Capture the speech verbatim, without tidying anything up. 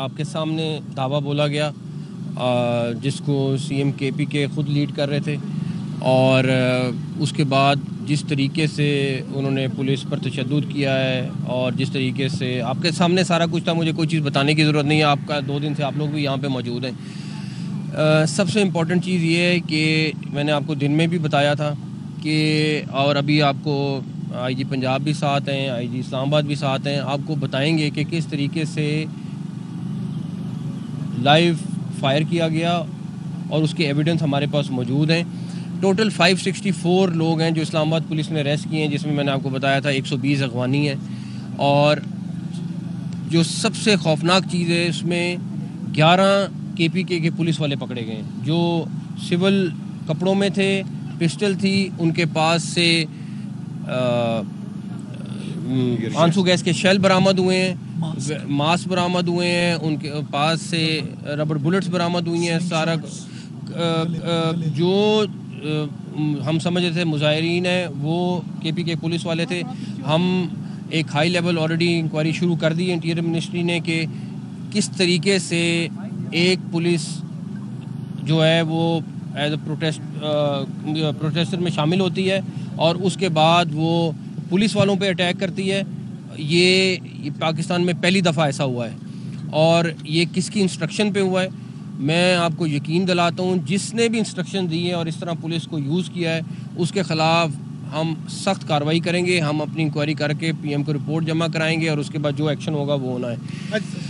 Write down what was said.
आपके सामने दावा बोला गया जिसको सीएम केपी के ख़ुद लीड कर रहे थे, और उसके बाद जिस तरीके से उन्होंने पुलिस पर तशद्दुद किया है और जिस तरीके से आपके सामने सारा कुछ था, मुझे कोई चीज़ बताने की ज़रूरत नहीं है। आपका दो दिन से आप लोग भी यहाँ पे मौजूद हैं। आ, सबसे इम्पॉर्टेंट चीज़ ये है कि मैंने आपको दिन में भी बताया था कि, और अभी आपको आईजी पंजाब भी साथ हैं, आईजी इस्लामाबाद भी साथ हैं, आपको बताएंगे कि किस तरीके से लाइव फायर किया गया और उसके एविडेंस हमारे पास मौजूद हैं। टोटल पाँच सौ चौंसठ लोग हैं जो इस्लामाबाद पुलिस ने अरेस्ट किए हैं, जिसमें मैंने आपको बताया था एक सौ बीस अगवानी हैं। और जो सबसे खौफनाक चीज़ है, इसमें ग्यारह केपीके के पुलिस वाले पकड़े गए हैं जो सिविल कपड़ों में थे, पिस्टल थी उनके पास से, आंसू गैस के शेल बरामद हुए हैं, मास्क बरामद हुए हैं, उनके पास से रबर बुलेट्स बरामद हुई हैं। सारा जो हम समझ रहे थे मुजाहिरीन है वो केपी के पुलिस वाले थे। हम एक हाई लेवल ऑलरेडी इंक्वायरी शुरू कर दी है इंटीरियर मिनिस्ट्री ने कि किस तरीके से एक पुलिस जो है वो एज अ प्रोटेस्ट प्रोटेस्टर में शामिल होती है और उसके बाद वो पुलिस वालों पे अटैक करती है। ये, ये पाकिस्तान में पहली दफ़ा ऐसा हुआ है और ये किसकी इंस्ट्रक्शन पे हुआ है मैं आपको यकीन दिलाता हूँ। जिसने भी इंस्ट्रक्शन दी है और इस तरह पुलिस को यूज़ किया है उसके ख़िलाफ़ हम सख्त कार्रवाई करेंगे। हम अपनी इंक्वायरी करके पीएम को रिपोर्ट जमा कराएंगे और उसके बाद जो एक्शन होगा वो होना है।